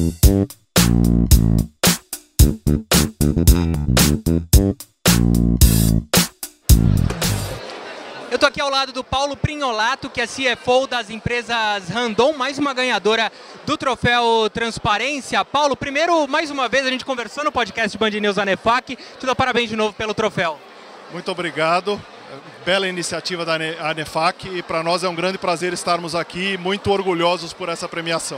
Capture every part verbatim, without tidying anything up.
Eu tô aqui ao lado do Paulo Prignolato, que é C F O das empresas Randon, mais uma ganhadora do troféu Transparência. Paulo, primeiro, mais uma vez, a gente conversou no podcast Band News ANEFAC. Te dou parabéns de novo pelo troféu. Muito obrigado. Bela iniciativa da ANEFAC e para nós é um grande prazer estarmos aqui, muito orgulhosos por essa premiação.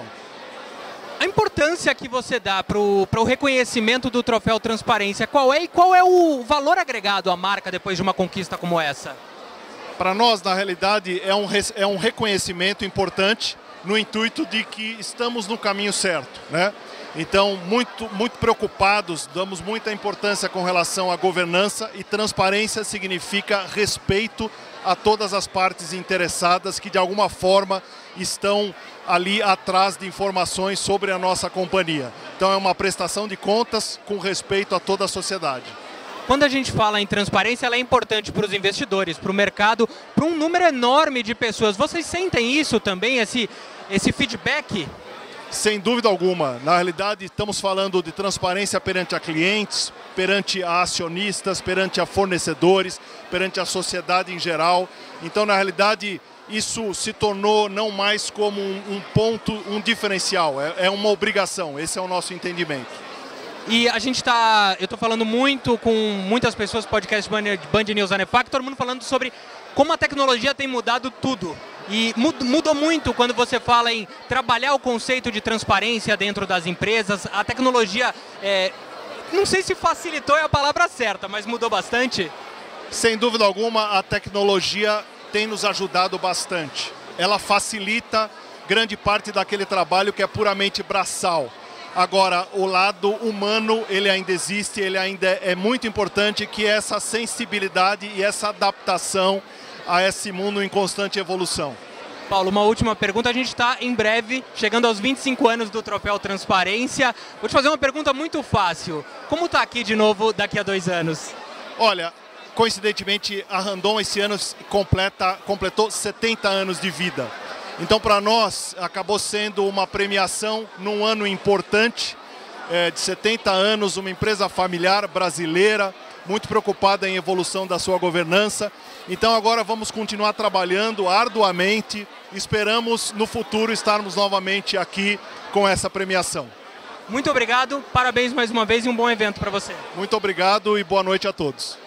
A importância que você dá para o reconhecimento do troféu Transparência, qual é e qual é o valor agregado à marca depois de uma conquista como essa? Para nós, na realidade, é um, é um reconhecimento importante no intuito de que estamos no caminho certo, né? Então, muito, muito preocupados, damos muita importância com relação à governança, e transparência significa respeito a todas as partes interessadas que de alguma forma estão ali atrás de informações sobre a nossa companhia. Então é uma prestação de contas com respeito a toda a sociedade. Quando a gente fala em transparência, ela é importante para os investidores, para o mercado, para um número enorme de pessoas. Vocês sentem isso também, esse, esse feedback? Sem dúvida alguma. Na realidade, estamos falando de transparência perante a clientes, perante a acionistas, perante a fornecedores, perante a sociedade em geral. Então, na realidade, isso se tornou não mais como um, um ponto, um diferencial, é, é uma obrigação. Esse é o nosso entendimento. E a gente está, eu estou falando muito com muitas pessoas do podcast Band News ANEFAC, todo mundo falando sobre como a tecnologia tem mudado tudo. E mudou muito quando você fala em trabalhar o conceito de transparência dentro das empresas. A tecnologia, é, não sei se facilitou é a palavra certa, mas mudou bastante. Sem dúvida alguma, a tecnologia tem nos ajudado bastante. Ela facilita grande parte daquele trabalho que é puramente braçal. Agora, o lado humano, ele ainda existe, ele ainda é muito importante, que é essa sensibilidade e essa adaptação a esse mundo em constante evolução. Paulo, uma última pergunta. A gente está em breve chegando aos vinte e cinco anos do troféu Transparência. Vou te fazer uma pergunta muito fácil. Como está aqui de novo daqui a dois anos? Olha, coincidentemente, a Randon esse ano completa, completou setenta anos de vida. Então, para nós, acabou sendo uma premiação num ano importante, é, de setenta anos, uma empresa familiar brasileira, muito preocupada em evolução da sua governança. Então, agora vamos continuar trabalhando arduamente. Esperamos, no futuro, estarmos novamente aqui com essa premiação. Muito obrigado, parabéns mais uma vez e um bom evento para você. Muito obrigado e boa noite a todos.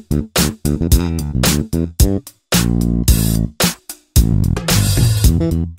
Obrigado.